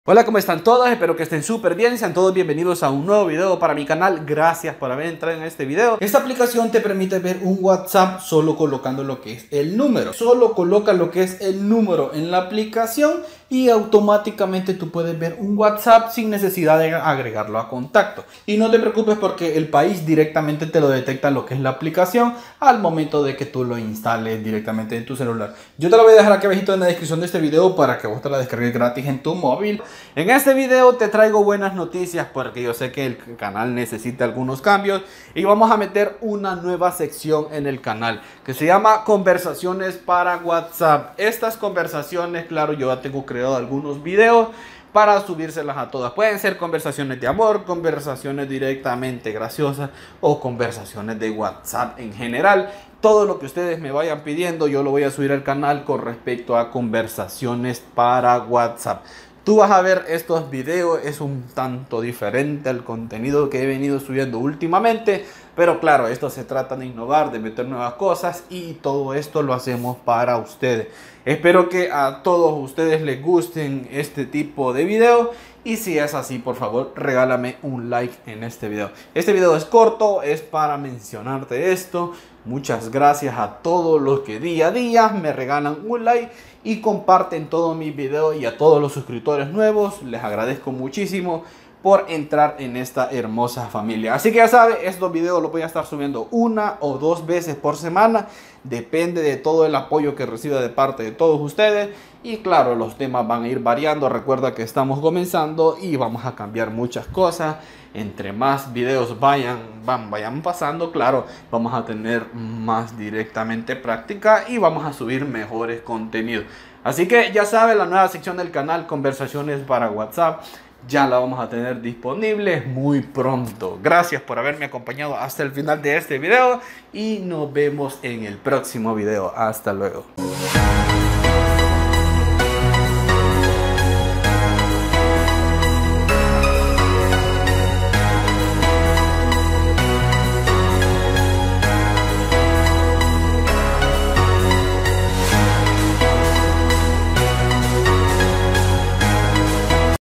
Hola, ¿cómo están todos? Espero que estén súper bien. Sean todos bienvenidos a un nuevo video para mi canal. Gracias por haber entrado en este video. Esta aplicación te permite ver un WhatsApp solo colocando lo que es el número. Solo coloca lo que es el número en la aplicación y automáticamente tú puedes ver un WhatsApp sin necesidad de agregarlo a contacto. Y no te preocupes porque el país directamente te lo detecta lo que es la aplicación al momento de que tú lo instales directamente en tu celular. Yo te lo voy a dejar aquí abajito en la descripción de este video para que vos te la descargues gratis en tu móvil. En este video te traigo buenas noticias porque yo sé que el canal necesita algunos cambios y vamos a meter una nueva sección en el canal que se llama conversaciones para WhatsApp. Estas conversaciones, claro, yo ya tengo creado algunos videos para subírselas a todas. Pueden ser conversaciones de amor, conversaciones directamente graciosas o conversaciones de WhatsApp en general. Todo lo que ustedes me vayan pidiendo yo lo voy a subir al canal con respecto a conversaciones para WhatsApp. Tú vas a ver estos videos, es un tanto diferente al contenido que he venido subiendo últimamente, pero claro, esto se trata de innovar, de meter nuevas cosas y todo esto lo hacemos para ustedes. Espero que a todos ustedes les gusten este tipo de videos y si es así, por favor, regálame un like en este video. Este video es corto, es para mencionarte esto. Muchas gracias a todos los que día a día me regalan un like y comparten todos mis videos, y a todos los suscriptores nuevos les agradezco muchísimo por entrar en esta hermosa familia. Así que ya saben, estos videos los voy a estar subiendo una o dos veces por semana. Depende de todo el apoyo que reciba de parte de todos ustedes. Y claro, los temas van a ir variando. Recuerda que estamos comenzando y vamos a cambiar muchas cosas. Entre más videos vayan pasando, claro, vamos a tener más directamente práctica y vamos a subir mejores contenidos. Así que ya saben, la nueva sección del canal, conversaciones para WhatsApp, ya la vamos a tener disponible muy pronto. Gracias por haberme acompañado hasta el final de este video y nos vemos en el próximo video. Hasta luego.